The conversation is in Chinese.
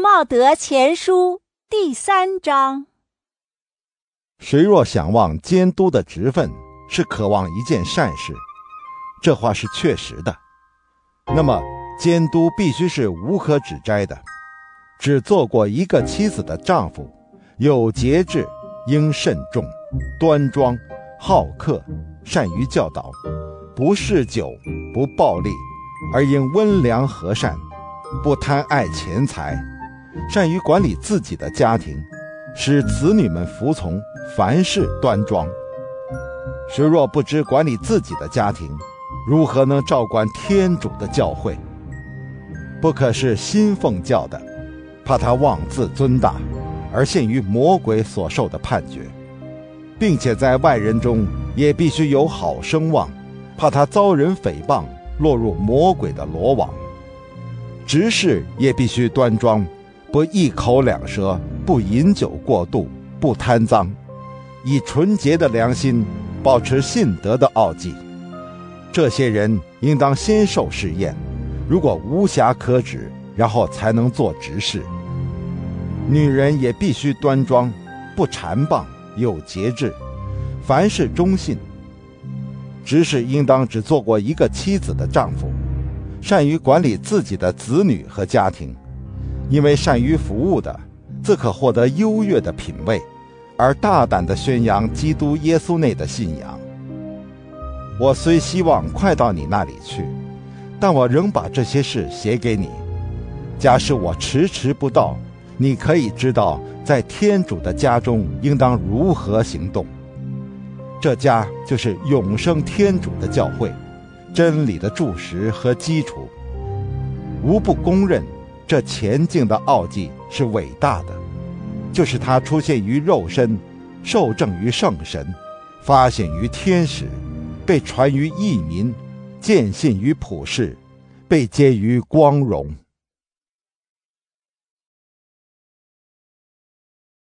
茂德前书第3章。 谁若想望监督的职分，是渴望一件善事，这话是确实的。那么监督必须是无可指摘的，只做过一个妻子的丈夫，有节制，应慎重，端庄，好客，善于教导，不嗜酒，不暴力，而应温良和善，不贪爱钱财，善于管理自己的家庭，使子女们服从，凡事端庄。谁若不知管理自己的家庭，如何能照管天主的教会？不可是新奉教的，怕他妄自尊大，而陷于魔鬼所受的判决，并且在外人中也必须有好声望，怕他遭人诽谤，落入魔鬼的罗网。执事也必须端庄，不一口两舌，不饮酒过度，不贪赃，以纯洁的良心保持信德的奥迹。这些人应当先受试验，如果无瑕可指，然后才能做执事。女人也必须端庄，不缠谤，有节制，凡事忠信。执事应当只做过一个妻子的丈夫，善于管理自己的子女和家庭，因为善于服务的，自可获得优越的品位，而大胆地宣扬基督耶稣内的信仰。我虽希望快到你那里去，但我仍把这些事写给你。假使我迟迟不到，你可以知道在天主的家中应当如何行动。这家就是永生天主的教会，真理的柱石和基础。无不公认这前进的奥迹是伟大的，就是它出现于肉身，受证于圣神，发显于天使，被传于异民，见信于普世，被接于光荣。